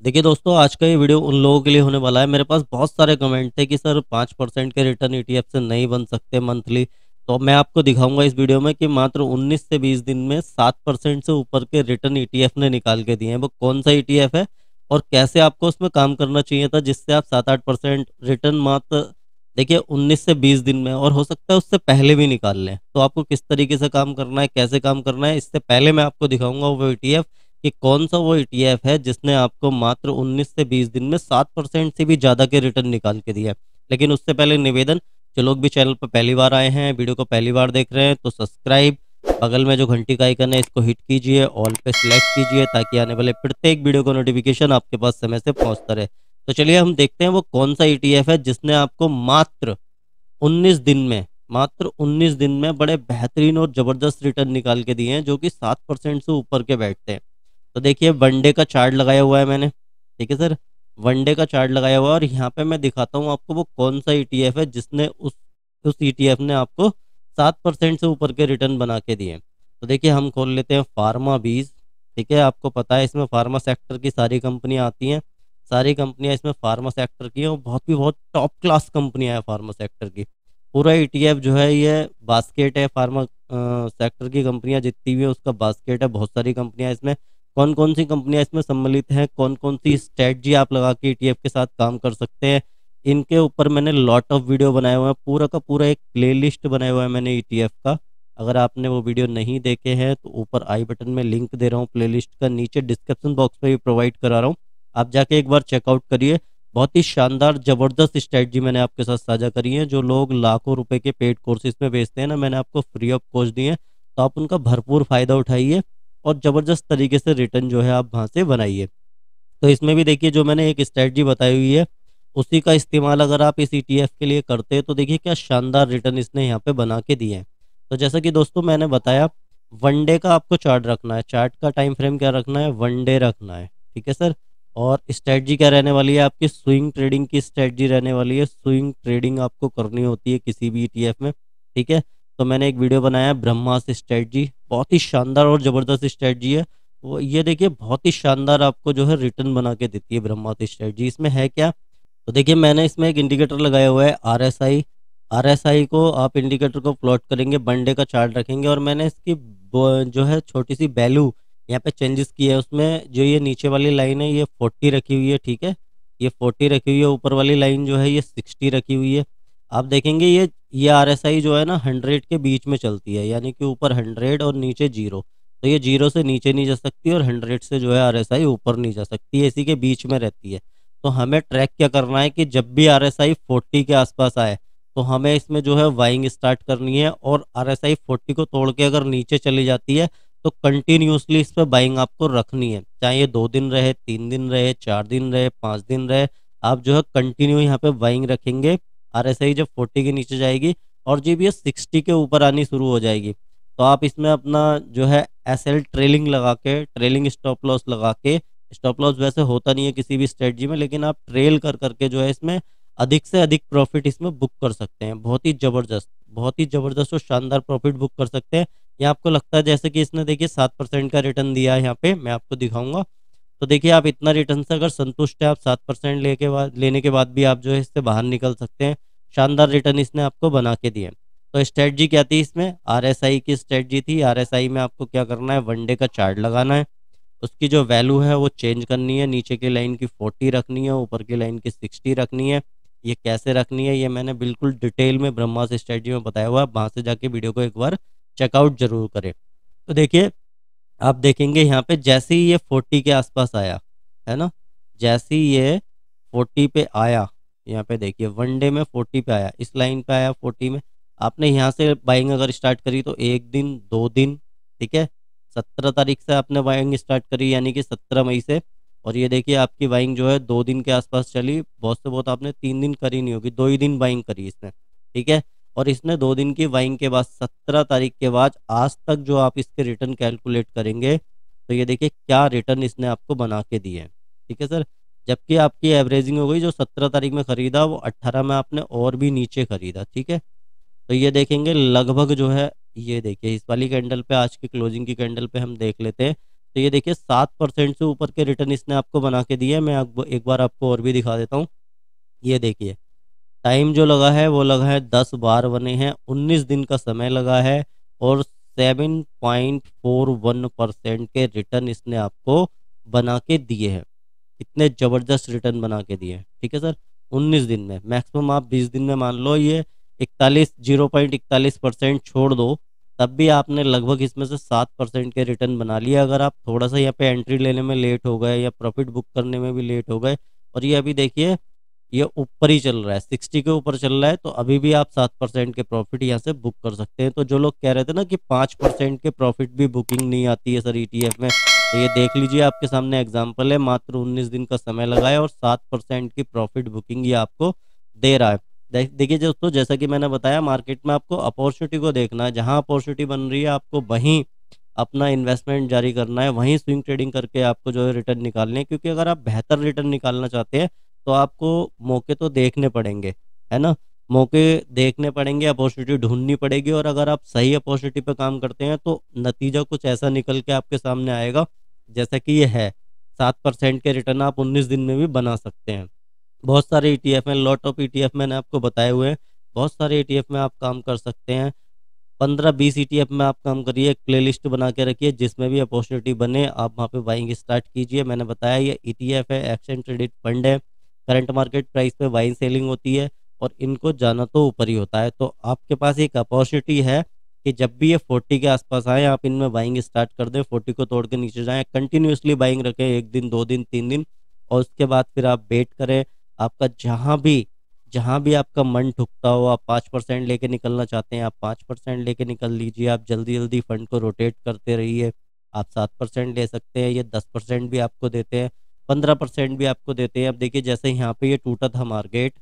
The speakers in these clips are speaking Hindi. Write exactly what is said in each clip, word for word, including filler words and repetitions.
देखिए दोस्तों, आज का ये वीडियो उन लोगों के लिए होने वाला है। मेरे पास बहुत सारे कमेंट थे कि सर पाँच परसेंट के रिटर्न ईटीएफ से नहीं बन सकते मंथली। तो मैं आपको दिखाऊंगा इस वीडियो में कि मात्र उन्नीस से बीस दिन में सात परसेंट से ऊपर के रिटर्न ईटीएफ ने निकाल के दिए हैं। वो कौन सा ईटीएफ है और कैसे आपको उसमें काम करना चाहिए था जिससे आप सात आठ परसेंट रिटर्न मात्र देखिए उन्नीस से बीस दिन में, और हो सकता है उससे पहले भी निकाल लें। तो आपको किस तरीके से काम करना है, कैसे काम करना है, इससे पहले मैं आपको दिखाऊंगा वो ईटीएफ कि कौन सा वो ईटीएफ है जिसने आपको मात्र उन्नीस से बीस दिन में सात परसेंट से भी ज़्यादा के रिटर्न निकाल के दिया है। लेकिन उससे पहले निवेदन, जो लोग भी चैनल पर पहली बार आए हैं, वीडियो को पहली बार देख रहे हैं, तो सब्सक्राइब, बगल में जो घंटी का आइकन है इसको हिट कीजिए, ऑल पे सिलेक्ट कीजिए ताकि आने वाले प्रत्येक वीडियो का नोटिफिकेशन आपके पास समय से पहुंचता रहे। तो चलिए हम देखते हैं वो कौन सा ईटीएफ है जिसने आपको मात्र उन्नीस दिन में मात्र उन्नीस दिन में बड़े बेहतरीन और ज़बरदस्त रिटर्न निकाल के दिए हैं जो कि सात परसेंट से ऊपर के बैठते हैं। तो देखिए वनडे का चार्ट लगाया हुआ है मैंने, ठीक है सर। वनडे का चार्ट लगाया हुआ है और यहाँ पे मैं दिखाता हूँ आपको वो कौन सा ईटीएफ है जिसने उस उस ईटीएफ ने आपको सात परसेंट से ऊपर के रिटर्न बना के दिए। तो देखिए हम खोल लेते हैं फार्मा बीज, ठीक है। आपको पता है इसमें फार्मा सेक्टर की सारी कंपनियाँ आती हैं, सारी कंपनियाँ इसमें फार्मा सेक्टर की हैं और बहुत ही बहुत टॉप क्लास कंपनियाँ हैं फार्मा सेक्टर की। पूरा ईटीएफ जो है ये बास्केट है, फार्मा सेक्टर की कंपनियां जितनी भी है उसका बास्केट है। बहुत सारी कंपनियां इसमें, कौन कौन सी कंपनियां इसमें सम्मिलित हैं, कौन कौन सी स्ट्रेटजी आप लगा के ईटीएफ के साथ काम कर सकते हैं, इनके ऊपर मैंने लॉट ऑफ वीडियो बनाए हुए हैं। पूरा का पूरा एक प्लेलिस्ट बनाया हुआ है मैंने ईटीएफ का। अगर आपने वो वीडियो नहीं देखे हैं तो ऊपर आई बटन में लिंक दे रहा हूँ प्लेलिस्ट का, नीचे डिस्क्रिप्शन बॉक्स में भी प्रोवाइड करा रहा हूँ, आप जाके एक बार चेकआउट करिए। बहुत ही शानदार ज़बरदस्त स्ट्रेटजी मैंने आपके साथ साझा करी है। जो लोग लाखों रुपए के पेड कोर्सेज में बेचते हैं ना, मैंने आपको फ्री ऑफ कॉस्ट दिए हैं, तो आप उनका भरपूर फ़ायदा उठाइए और ज़बरदस्त तरीके से रिटर्न जो है आप वहाँ से बनाइए। तो इसमें भी देखिए जो मैंने एक स्ट्रेटजी बताई हुई है उसी का इस्तेमाल अगर आप इस ईटीएफ के लिए करते हैं तो देखिए क्या शानदार रिटर्न इसने यहाँ पे बना के दिए हैं। तो जैसा कि दोस्तों मैंने बताया, वनडे का आपको चार्ट रखना है, चार्ट का टाइम फ्रेम क्या रखना है, वनडे रखना है, ठीक है सर। और स्ट्रेटजी क्या रहने वाली है आपकी, स्विंग ट्रेडिंग की स्ट्रेटजी रहने वाली है। स्विंग ट्रेडिंग आपको करनी होती है किसी भी ईटीएफ में, ठीक है। तो मैंने एक वीडियो बनाया है ब्रह्मास्त्र स्ट्रेटजी, बहुत ही शानदार और ज़बरदस्त स्ट्रेटजी है वो। ये देखिए बहुत ही शानदार आपको जो है रिटर्न बना के देती है ब्रह्मास्त्र स्ट्रेटजी। इसमें है क्या, तो देखिए मैंने इसमें एक इंडिकेटर लगाया हुआ है R S I. R S I को आप इंडिकेटर को प्लॉट करेंगे, वनडे का चार्ट रखेंगे और मैंने इसकी ब- जो है छोटी सी वैल्यू यहाँ पे चेंजेस किए हैं। उसमें जो ये नीचे वाली लाइन है ये फोर्टी रखी हुई है, ठीक है, ये फोर्टी रखी हुई है। ऊपर वाली लाइन जो है ये सिक्सटी रखी हुई है। आप देखेंगे ये ये आर एस आई जो है ना हंड्रेड के बीच में चलती है, यानी कि ऊपर हंड्रेड और नीचे जीरो। तो ये जीरो से नीचे नहीं जा सकती और हंड्रेड से जो है आर एस आई ऊपर नहीं जा सकती है, इसी के बीच में रहती है। तो हमें ट्रैक क्या करना है कि जब भी आर एस आई फोर्टी के आसपास आए तो हमें इसमें जो है बाइंग स्टार्ट करनी है, और आर एस आई फोर्टी को तोड़ के अगर नीचे चली जाती है तो कंटिन्यूसली इस पर बाइंग आपको रखनी है। चाहे ये दो दिन रहे, तीन दिन रहे, चार दिन रहे, पाँच दिन रहे, आप जो है कंटिन्यू यहाँ पे बाइंग रखेंगे। आर एस आई जब फोर्टी के नीचे जाएगी और जब ये सिक्सटी के ऊपर आनी शुरू हो जाएगी तो आप इसमें अपना जो है एस एल ट्रेलिंग लगा के, ट्रेलिंग स्टॉप लॉस लगा के, स्टॉप लॉस वैसे होता नहीं है किसी भी स्ट्रेटजी में, लेकिन आप ट्रेल कर करके जो है इसमें अधिक से अधिक प्रॉफिट इसमें बुक कर सकते हैं। बहुत ही ज़बरदस्त, बहुत ही ज़बरदस्त और शानदार प्रॉफिट बुक कर सकते हैं। ये आपको लगता है जैसे कि इसने देखिए सात परसेंट का रिटर्न दिया है, यहाँ पे मैं आपको दिखाऊंगा। तो देखिए आप इतना रिटर्न से अगर संतुष्ट है, आप सात परसेंट लेके बाद लेने के बाद भी आप जो है इससे बाहर निकल सकते हैं। शानदार रिटर्न इसने आपको बना के दिए। तो स्ट्रेटजी क्या थी इसमें, आर एस आई की स्ट्रेटजी थी। आर एस आई में आपको क्या करना है, वनडे का चार्ट लगाना है, उसकी जो वैल्यू है वो चेंज करनी है, नीचे की लाइन की फोर्टी रखनी है, ऊपर की लाइन की सिक्सटी रखनी है। ये कैसे रखनी है ये मैंने बिल्कुल डिटेल में ब्रह्मास्त्र स्ट्रेटजी में बताया हुआ है, वहाँ से जाके वीडियो को एक बार चेकआउट जरूर करें। तो देखिए आप देखेंगे यहाँ पे जैसे ही ये फोर्टी के आसपास आया है ना, जैसे ही ये फोर्टी पे आया, यहाँ पे देखिए वनडे में फोर्टी पे आया, इस लाइन पे आया फोर्टी में, आपने यहाँ से बाइंग अगर स्टार्ट करी तो एक दिन, दो दिन, ठीक है, सत्रह तारीख से आपने बाइंग स्टार्ट करी यानी कि सत्रह मई से, और ये देखिए आपकी बाइंग जो है दो दिन के आसपास चली। बहुत से बहुत आपने तीन दिन करी नहीं होगी, दो ही दिन बाइंग करी इसने, ठीक है। और इसने दो दिन की बाइंग के बाद सत्रह तारीख के बाद आज तक जो आप इसके रिटर्न कैलकुलेट करेंगे तो ये देखिए क्या रिटर्न इसने आपको बना के दिए हैं, ठीक है सर। जबकि आपकी एवरेजिंग हो गई, जो सत्रह तारीख में खरीदा वो अट्ठारह में आपने और भी नीचे खरीदा, ठीक है। तो ये देखेंगे लगभग जो है, ये देखिए इस वाली कैंडल पे, आज की क्लोजिंग की कैंडल पे हम देख लेते हैं, तो ये देखिए सात परसेंट से ऊपर के रिटर्न इसने आपको बना के दिए। मैं आपको एक बार आपको और भी दिखा देता हूँ। ये देखिए टाइम जो लगा है वो लगा है दस बार बने हैं, उन्नीस दिन का समय लगा है और seven point four one percent के रिटर्न इसने आपको बना के दिए हैं। इतने ज़बरदस्त रिटर्न बना के दिए हैं, ठीक है सर। उन्नीस दिन में, मैक्सिमम आप बीस दिन में मान लो ये इकतालीस जीरो पॉइंट इकतालीस परसेंट छोड़ दो, तब भी आपने लगभग इसमें से सात परसेंट के रिटर्न बना लिया। अगर आप थोड़ा सा यहाँ पे एंट्री लेने में लेट हो गए या प्रॉफिट बुक करने में भी लेट हो गए, और ये अभी देखिए ये ऊपर ही चल रहा है, सिक्सटी के ऊपर चल रहा है, तो अभी भी आप सात परसेंट के प्रॉफिट यहाँ से बुक कर सकते हैं। तो जो लोग कह रहे थे ना कि पाँच परसेंट के प्रॉफिट भी बुकिंग नहीं आती है सर ईटीएफ में, तो ये देख लीजिए आपके सामने एग्जांपल है। मात्र उन्नीस दिन का समय लगा है और सात परसेंट की प्रॉफिट बुकिंग ये आपको दे रहा है। देख देखिए दोस्तों, जैसा कि मैंने बताया मार्केट में आपको अपॉर्चुनिटी को देखना है, जहां अपॉर्चुनिटी बन रही है आपको वहीं अपना इन्वेस्टमेंट जारी करना है, वहीं स्विंग ट्रेडिंग करके आपको जो है रिटर्न निकालने हैं। क्योंकि अगर आप बेहतर रिटर्न निकालना चाहते हैं तो आपको मौके तो देखने पड़ेंगे, है ना। मौके देखने पड़ेंगे, अपॉर्चुनिटी ढूंढनी पड़ेगी, और अगर आप सही अपॉर्चुनिटी पे काम करते हैं तो नतीजा कुछ ऐसा निकल के आपके सामने आएगा जैसा कि ये है। सात परसेंट के रिटर्न आप उन्नीस दिन में भी बना सकते हैं। बहुत सारे ईटीएफ में, लॉट ऑफ ईटीएफ मैंने आपको बताए हुए हैं, बहुत सारे ईटीएफ में आप काम कर सकते हैं। पंद्रह बीस ईटीएफ में आप काम करिए, एक प्लेलिस्ट बना के रखिए, जिसमें भी अपॉर्चुनिटी बने आप वहाँ पे बाइंग स्टार्ट कीजिए। मैंने बताया ये ईटीएफ है, एक्सचेंज ट्रेडेड फंड है, करंट मार्केट प्राइस पे बाइंग सेलिंग होती है और इनको जाना तो ऊपर ही होता है। तो आपके पास एक अपॉर्चुनिटी है कि जब भी ये फोर्टी के आसपास आए आप इनमें बाइंग स्टार्ट कर दें, फोर्टी को तोड़ के नीचे जाएं, कंटिन्यूसली बाइंग रखें, एक दिन दो दिन तीन दिन, और उसके बाद फिर आप वेट करें। आपका जहाँ भी जहाँ भी आपका मन ठुकता हो, आप पाँच परसेंट लेके निकलना चाहते हैं आप पाँच परसेंट लेके निकल लीजिए। आप जल्दी जल्दी फंड को रोटेट करते रहिए। आप सात परसेंट ले सकते हैं, ये दस परसेंट भी आपको देते हैं, पंद्रह परसेंट भी आपको देते हैं। अब देखिए जैसे यहाँ पे ये टूटा था मार्केट,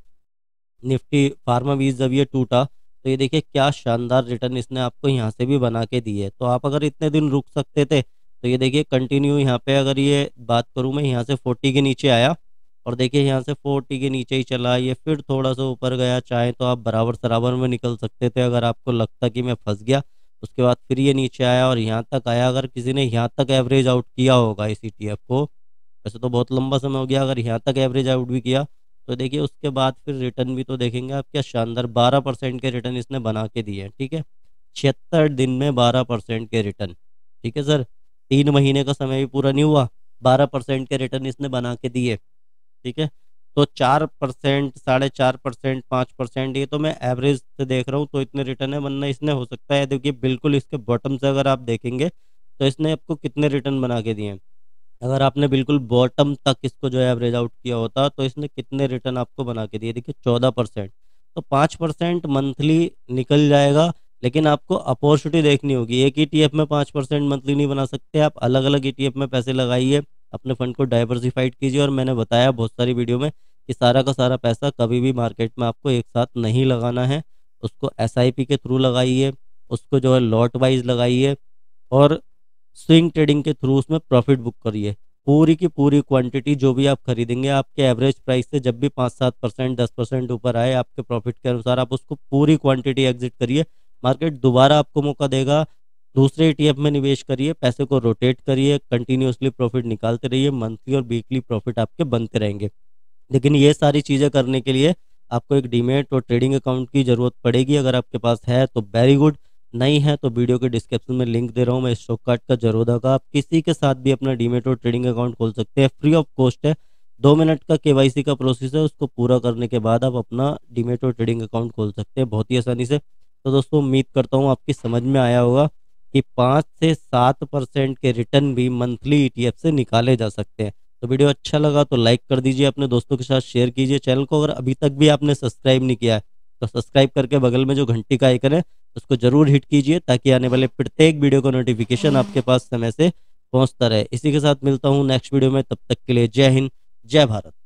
निफ्टी फार्मा वीज जब ये टूटा, तो ये देखिए क्या शानदार रिटर्न इसने आपको यहाँ से भी बना के दी है। तो आप अगर इतने दिन रुक सकते थे तो ये देखिए कंटिन्यू यहाँ पे, अगर ये बात करूँ मैं, यहाँ से फोर्टी के नीचे आया और देखिए यहाँ से फोर्टी के नीचे ही चला, ये फिर थोड़ा सा ऊपर गया। चाहे तो आप बराबर सराबर में निकल सकते थे अगर आपको लगता कि मैं फंस गया। उसके बाद फिर ये नीचे आया और यहाँ तक आया। अगर किसी ने यहाँ तक एवरेज आउट किया होगा इस ईटीएफ को, वैसे तो बहुत लंबा समय हो गया, अगर यहाँ तक एवरेज आउट भी किया तो देखिए उसके बाद फिर रिटर्न भी तो देखेंगे आप, क्या शानदार बारह परसेंट के रिटर्न इसने बना के दिए हैं, ठीक है। छिहत्तर दिन में बारह परसेंट के रिटर्न, ठीक है सर। तीन महीने का समय भी पूरा नहीं हुआ, बारह परसेंट के रिटर्न इसने बना के दिए, ठीक है। तो चार परसेंट, साढ़े चार परसेंट, पाँच परसेंट, ये तो मैं एवरेज से देख रहा हूँ, तो इतने रिटर्न है बनना इसने हो सकता है। देखिए बिल्कुल इसके बॉटम से अगर आप देखेंगे तो इसने आपको कितने रिटर्न बना के दिए हैं। अगर आपने बिल्कुल बॉटम तक इसको जो है एवरेज आउट किया होता तो इसने कितने रिटर्न आपको बना के दिए, देखिए चौदह परसेंट। तो पाँच परसेंट मंथली निकल जाएगा, लेकिन आपको अपॉर्चुनिटी देखनी होगी। एक ईटीएफ में पाँच परसेंट मंथली नहीं बना सकते आप, अलग अलग ईटीएफ में पैसे लगाइए, अपने फंड को डाइवर्सिफाइड कीजिए। और मैंने बताया बहुत सारी वीडियो में कि सारा का सारा पैसा कभी भी मार्केट में आपको एक साथ नहीं लगाना है, उसको एसआईपी के थ्रू लगाइए, उसको जो है लॉट वाइज लगाइए, और स्विंग ट्रेडिंग के थ्रू उसमें प्रॉफिट बुक करिए। पूरी की पूरी क्वांटिटी जो भी आप खरीदेंगे आपके एवरेज प्राइस से जब भी पाँच सात परसेंट दस परसेंट ऊपर आए आपके प्रॉफिट के अनुसार, आप उसको पूरी क्वांटिटी एग्जिट करिए। मार्केट दोबारा आपको मौका देगा, दूसरे ईटीएफ में निवेश करिए, पैसे को रोटेट करिए, कंटिन्यूसली प्रॉफिट निकालते रहिए, मंथली और वीकली प्रॉफिट आपके बनते रहेंगे। लेकिन ये सारी चीज़ें करने के लिए आपको एक डीमेट और ट्रेडिंग अकाउंट की ज़रूरत पड़ेगी। अगर आपके पास है तो वेरी गुड, नहीं है तो वीडियो के डिस्क्रिप्शन में लिंक दे रहा हूँ मैं स्टॉक कार्ड का, जरोदा का। आप किसी के साथ भी अपना डीमेट और ट्रेडिंग अकाउंट खोल सकते हैं, फ्री ऑफ कॉस्ट है। दो मिनट का केवाईसी का प्रोसेस है, उसको पूरा करने के बाद आप अपना डीमेट और ट्रेडिंग अकाउंट खोल सकते हैं बहुत ही आसानी से। तो दोस्तों उम्मीद करता हूँ आपकी समझ में आया होगा कि पाँच से सात परसेंट के रिटर्न भी मंथली ईटीएफ से निकाले जा सकते हैं। तो वीडियो अच्छा लगा तो लाइक कर दीजिए, अपने दोस्तों के साथ शेयर कीजिए। चैनल को अगर अभी तक भी आपने सब्सक्राइब नहीं किया है तो सब्सक्राइब करके बगल में जो घंटी का आइकन है उसको जरूर हिट कीजिए, ताकि आने वाले प्रत्येक वीडियो का नोटिफिकेशन आपके पास समय से पहुंचता रहे। इसी के साथ मिलता हूं नेक्स्ट वीडियो में, तब तक के लिए जय हिंद, जय भारत।